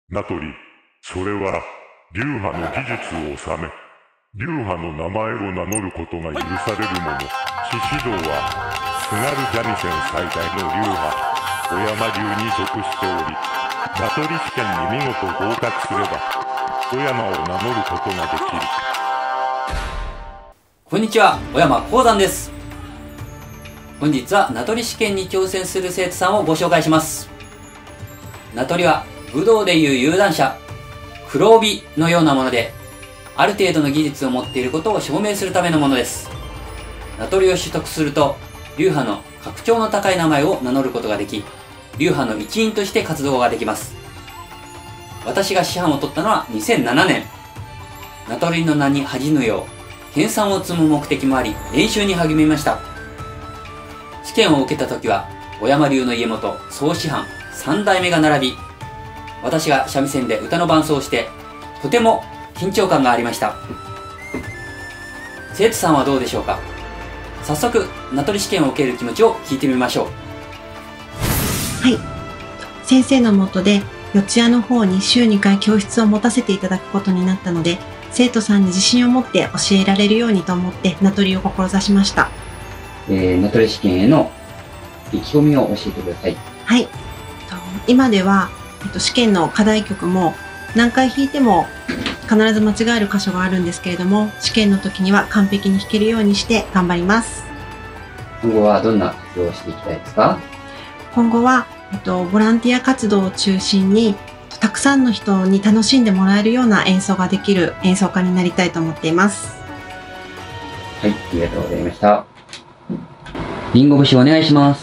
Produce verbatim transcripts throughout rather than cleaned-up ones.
名取、それは、流派の技術を収め、流派の名前を名乗ることが許されるもの。獅子堂は、津軽三味線最大の流派、小山流に属しており、名取試験に見事合格すれば、小山を名乗ることができる。 こんにちは、小山鉱山です。本日は名取試験に挑戦する生徒さんをご紹介します。名取は武道でいう有段者、黒帯のようなもので、ある程度の技術を持っていることを証明するためのものです。名取を取得すると、流派の格調の高い名前を名乗ることができ、流派の一員として活動ができます。私が師範を取ったのはにせんななねん。名取の名に恥じぬよう、研鑽を積む目的もあり、練習に励みました。試験を受けた時は、小山流の家元、総師範、三代目が並び、私が三味線で歌の伴奏をして、とても緊張感がありました。生徒さんはどうでしょうか。早速、名取試験を受ける気持ちを聞いてみましょう。 はい。先生の下で、四谷の方に週にかい教室を持たせていただくことになったので、生徒さんに自信を持って教えられるようにと思って名取を志しました。 えー、名取試験への意気込みを教えてください。 はい。今では、えっと、試験の課題曲も何回弾いても必ず間違える箇所があるんですけれども、試験の時には完璧に弾けるようにして頑張ります。 今後はどんな活動をしていきたいですか？ 今後は、えっと、ボランティア活動を中心に、たくさんの人に楽しんでもらえるような演奏ができる演奏家になりたいと思っています。 はい、ありがとうございました。りんご節お願いします。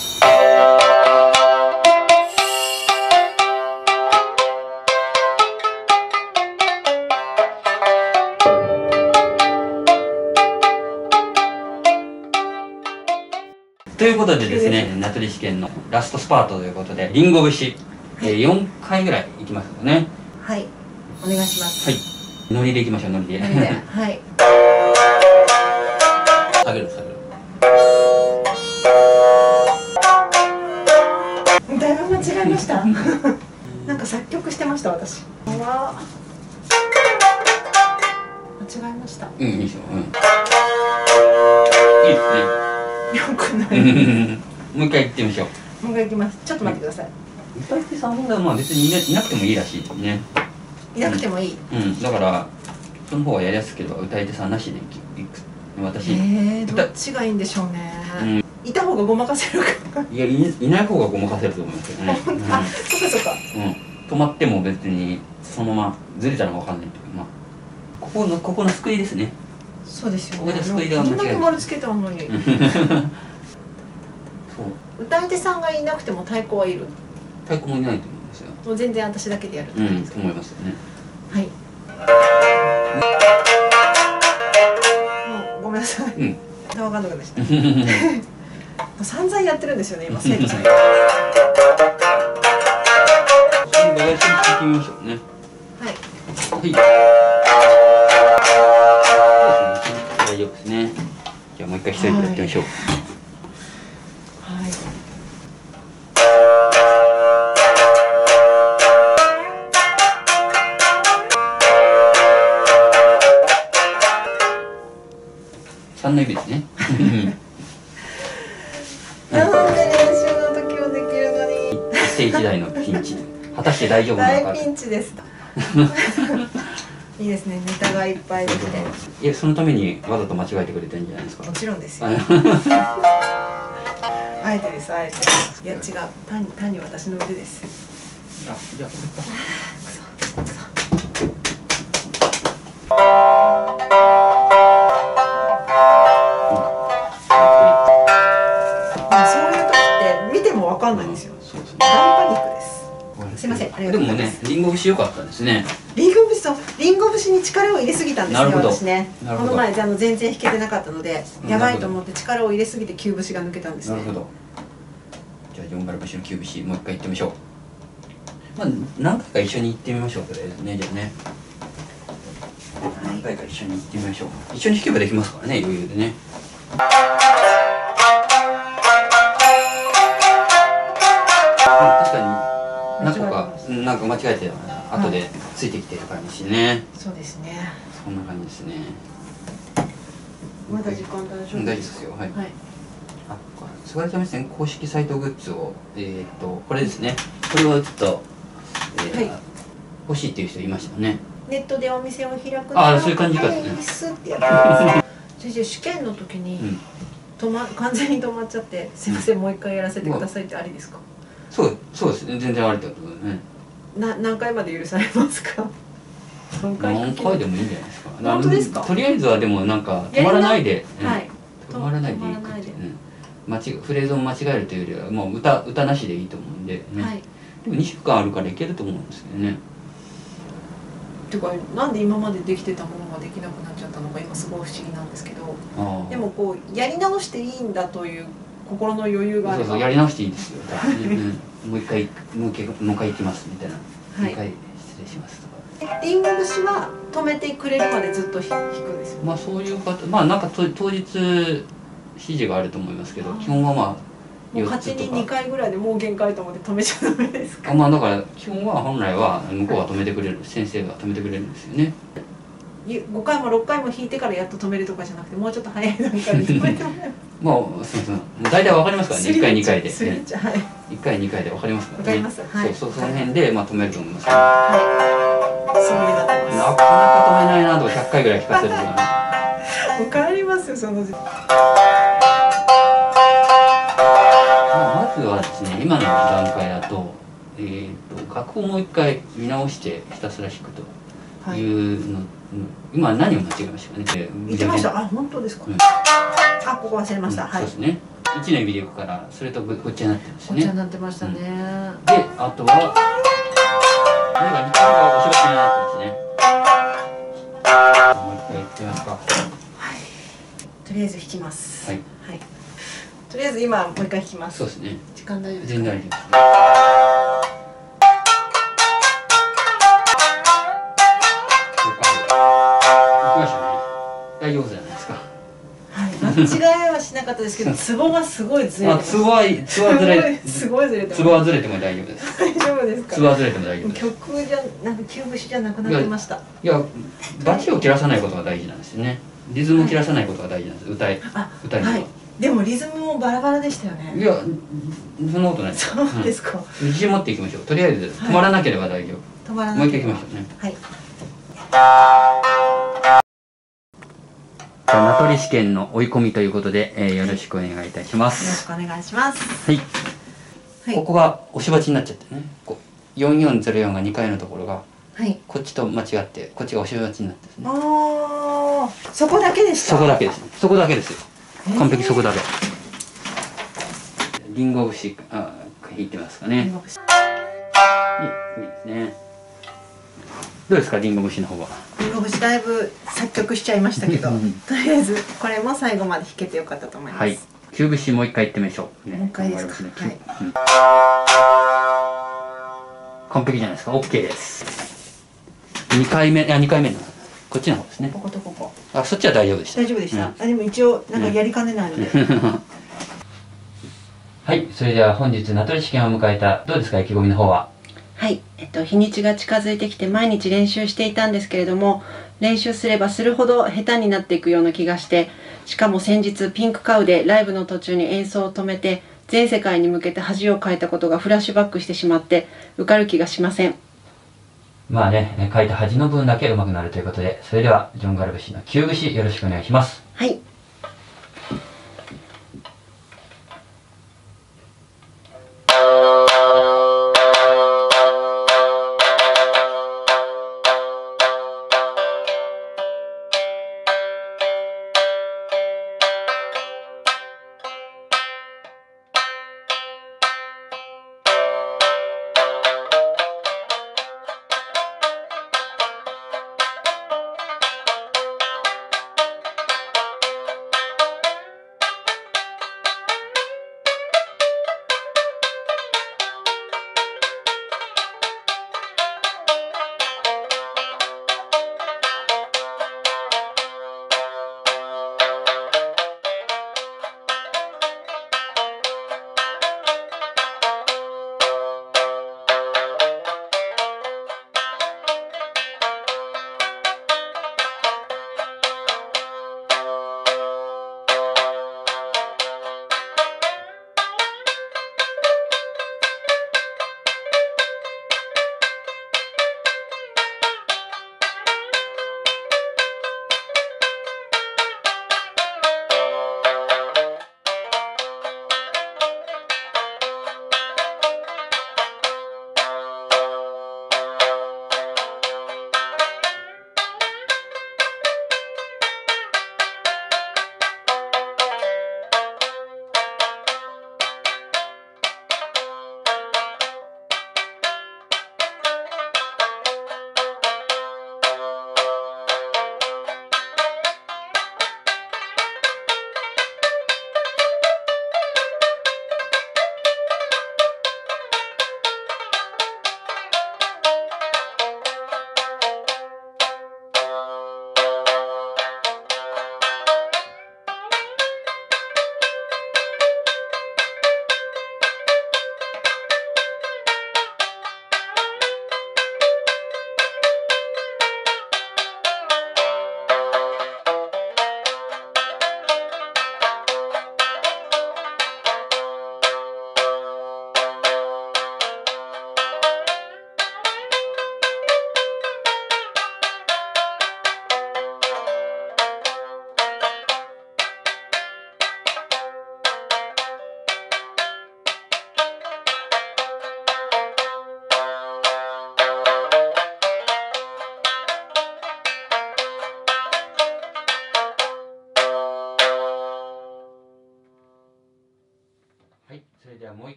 ということでですね、名取試験のラストスパートということで、りんご節、えー、よんかいぐらいいきますよね。 はい、お願いします。 はい。ノリでいきましょう、ノリで。 はい。 下げる、下げる。 だいぶ間違えました。なんか作曲してました、私。は間違えました。 うん、いいですよ。うん。いいですね。 よくない。 もう一回行ってみましょう。 もう一回行きます。ちょっと待ってください。 歌い手さんはまあ別にいなくてもいいらしいですね。 いなくてもいい。 うん、だからその方がやりやすければ歌い手さんなしでいく。私。 ええ、どっちがいいんでしょうね。いた方がごまかせるか。 いや、いない方がごまかせると思いますけどね。 あ、そっかそっか。 うん。止まっても別にそのままずれたのがわかんないというか、まあここのここの救いですね。 そうですよね。 ここで救いが間違いない。 こんだけ丸つけたのに。そう。歌い手さんがいなくても太鼓はいる。 太鼓もいないと思うんですよ。 もう全然私だけでやるって感じですか。 思いますよね。 はい。もうごめんなさい。うん。わかんなくなっちゃった。散々やってるんですよね、今生徒さん。一緒にご一緒に聞いてみましょうね。 はい。 はい。大丈夫ですね。じゃあもう一回一人でやってみましょう。 はい。 三の指ですね。 なんで練習の時はできるのに。 一世一代のピンチ。果たして大丈夫なのか。 大ピンチです。いいですね、ネタがいっぱいできて。 いや、そのためにわざと間違えてくれてるんじゃないですか。 もちろんですよ。あえてです、あえて。いや、違う、単に、単に私の腕です。 あ、じゃあ、これか。 そういう時って見てもわかんないんですよ。大パニックです。すみません、ありがとうございます。 でもね、リンゴ節良かったですね。 リンゴ節とリンゴ節に力を入れすぎたんですね、私ね。 この前あの全然弾けてなかったので、やばいと思って力を入れすぎて急節が抜けたんですね。 なるほど。じゃあ四原節の急節もう一回行ってみましょう。まあ何回か一緒に行ってみましょうとりあえずね、じゃあね。何回か一緒に行ってみましょう。一緒に弾けばできますからね、余裕でね。確かに何個かなんかなんか間違えて後でついてきてる感じですね。 そうですね。 そんな感じですね。 まだ時間大丈夫ですか？ 大丈夫ですよ。はい。 はい。 あ、菅原キャメ線公式サイトグッズをえっとこれですね。これをちょっと、えーはい、 欲しいっていう人いましたよね。 ネットでお店を開くああ、そういう感じかですね。 スってやつ。先生試験の時に、 うん、 止ま完全に止まっちゃってすいませんもう一回やらせてくださいってありですか？ そうそうですね。全然ありってことですね。 な何回まで許されますか？何回何回でもいいんじゃないですか。 本当ですか？ とりあえずはでもなんか止まらないで、 はい、 止まらないでいいかって、間違フレーズを間違えるというよりはもう歌歌なしでいいと思うんでね。はい、でもにしゅうかんあるからいけると思うんですけどね。 てかなんで今までできてたものができなくなっちゃったのか今すごい不思議なんですけど、でもこうやり直していいんだという心の余裕があれば、 そうそうやり直していいですよ。うん、もう一回もう一回もう一回行きますみたいな。はい、もう一回失礼しますとか。 リンゴ節は止めてくれるまでずっと弾くんですよ。 まあそういう方、まあなんかと当日指示があると思いますけど、基本はまあもう勝手ににかいぐらいでもう限界と思って止めちゃダメですか？ まあだから基本は本来は向こうが止めてくれる、先生が止めてくれるんですよね。 ごかいもろっかいも弾いてからやっと止めるとかじゃなくてもうちょっと早い段階で止めてもらえまあそうそう、大体わかりますからね。いっかいにかいで、ね、 はい、 いっかいにかいでわかりますからね。 わかります。はい、 そうそうその辺でまあ止めると思います。 はい、そうなってます。 なかなか止めないなとかひゃっかいぐらい弾かせるとかね。 わかりますよその時。 まずはですね、今の段階だと、えー、と楽譜をもう一回見直してひたすら弾くというの、はい、今何を間違えましたかね。 言ってました。あ、本当ですか。うん、あ、ここ忘れました。うん、はい。 そうですね。いちねん指でいくからそれとごっちゃになってるんですよね。 ごっちゃになってましたね。うん、で、 あとはなんかギターがお仕事になってますね。もう一回言ってみますか。はい。とりあえず弾きます。はい。はい。とりあえず今もう一回弾きます。そうですね。時間大丈夫ですか？全然大丈夫ですね。行きましたね。大丈夫じゃないですか。はい。間違いはしなかったですけど、ツボがすごいずれてます。あ、ツボはツボはずれ、すごいずれてます。ツボはずれても大丈夫です。大丈夫ですか？ツボはずれても大丈夫です。曲じゃなんかキューブシじゃなくなってました。いや、バチを切らさないことが大事なんですよね。リズムを切らさないことが大事なんです。歌い歌には。でもリズムもバラバラでしたよね。いや、そんなことないです。そうですか。自信持っていきましょう。とりあえず止まらなければ大丈夫。止まらなければ。もう一回いきましょうね。はい。じゃあ名取試験の追い込みということで、えー、よろしくお願いいたします。よろしくお願いします。はい。はい、ここが押し鉢になっちゃってね。こうよんよんゼロよんがにかいのところが、はい、こっちと間違ってこっちが押し鉢になってですね。ああ、そこだけでした。そこだけです。そこだけですよ。完璧そこだけ。リンゴ節、あ、弾いてますかね。リンゴ節。いい、いいですね。どうですか、リンゴ節の方は。リンゴ節だいぶ作曲しちゃいましたけど、とりあえずこれも最後まで弾けてよかったと思います。はい。キューブ節もう一回言ってみましょう。ね、もう一回ですか。ね、はい、うん。完璧じゃないですか。オッケーです。二回目、あ、二回目の。こっちの方ですね。こことここ。あ、そっちは大丈夫でした。大丈夫でした。うん、あ、でも一応なんかやりかねないので。はい、それでは本日名取試験を迎えたどうですか、意気込みの方は。はい、えっと日にちが近づいてきて毎日練習していたんですけれども、練習すればするほど下手になっていくような気がして、しかも先日ピンクカウでライブの途中に演奏を止めて全世界に向けて恥をかいたことがフラッシュバックしてしまって受かる気がしません。まあね、書いた恥の分だけ上手くなるということで、それではジョン・ガル節のきゅう節よろしくお願いします。はい。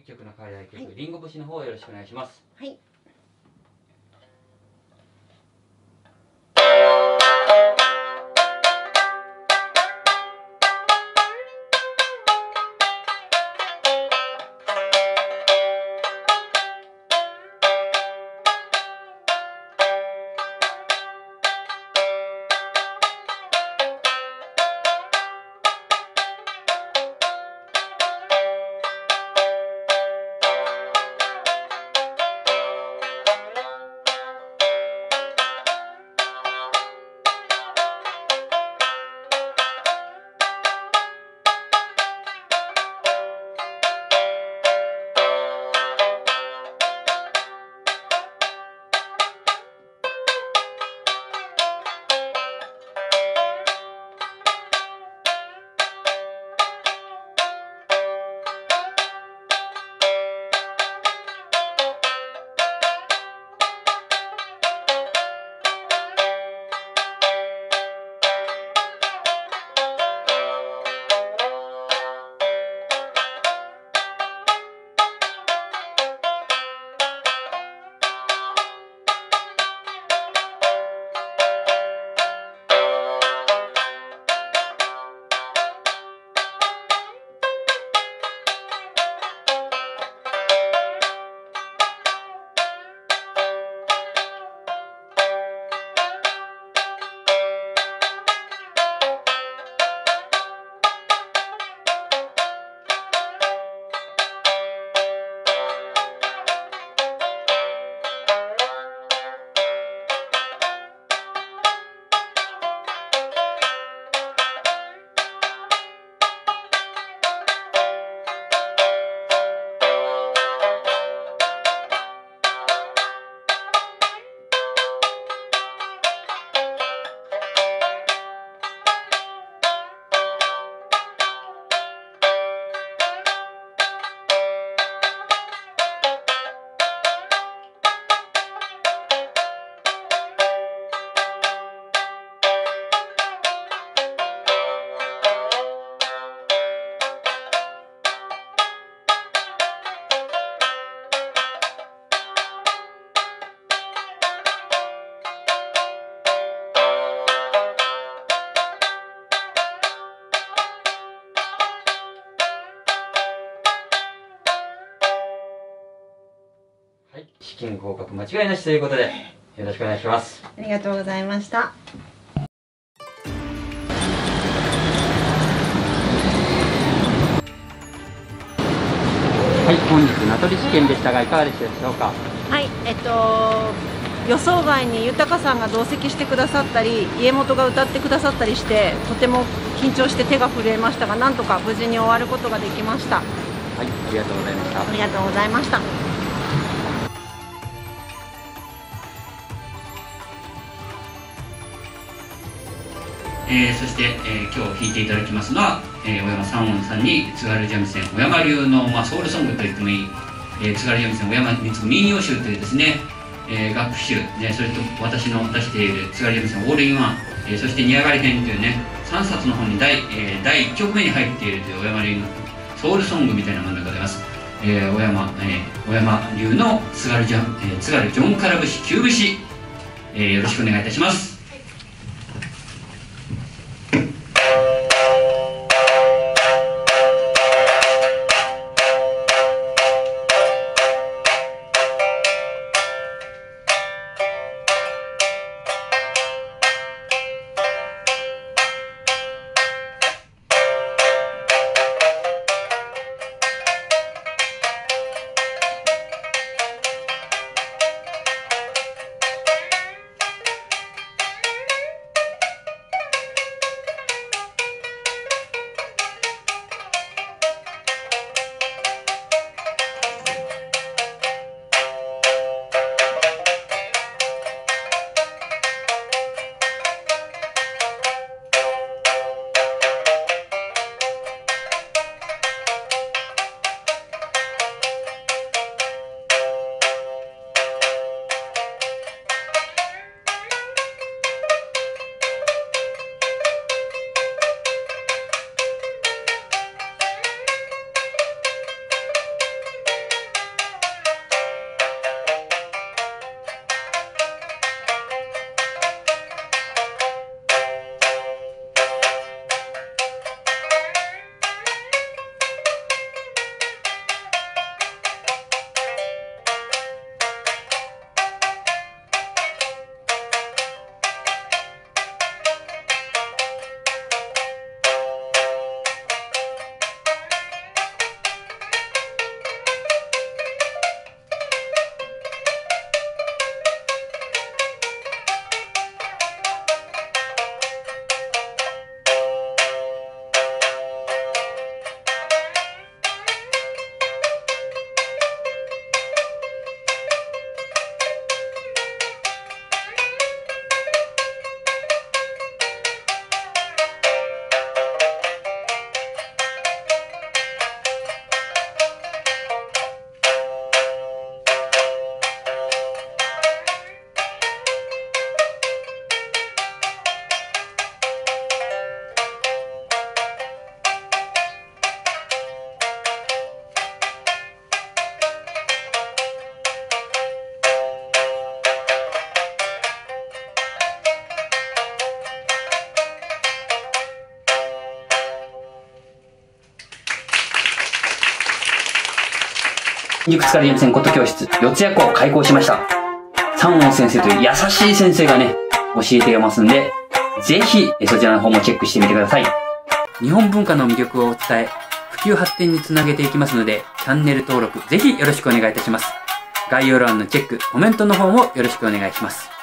一曲の課題曲、 はいリンゴ節の方よろしくお願いします。 はい。 はい、試験合格間違いなしということで、よろしくお願いします。 ありがとうございました。 はい、本日名取試験でしたがいかがでしたでしょうか。 はい、えっと予想外に豊さんが同席してくださったり、家元が歌ってくださったりして、とても緊張して手が震えましたが、なんとか無事に終わることができました。 はい、ありがとうございました。 ありがとうございました。 えー、そして、えー、今日弾いていただきますのは、えー、小山三音さんに津軽三味線小山流の、まあ、ソウルソングと言ってもいい、えー、津軽三味線小山光民謡集というですね、えー、楽譜集、ね、それと私の出している津軽三味線オールインワン、えー、そして煮上がり編というねさんさつの本に第、えー、だいいっきょくめに入っているという小山流のソウルソングみたいなものでございます。えー、小山、えー、小山流の津軽ジャン、えー、津軽ジョンカラ節旧節、えー、よろしくお願いいたします。 塾疲れませんこと教室、四谷校開校しました。三音先生という優しい先生がね、教えていますんで、ぜひそちらの方もチェックしてみてください。日本文化の魅力を伝え、普及発展につなげていきますので、チャンネル登録ぜひよろしくお願いいたします。概要欄のチェック、コメントの方もよろしくお願いします。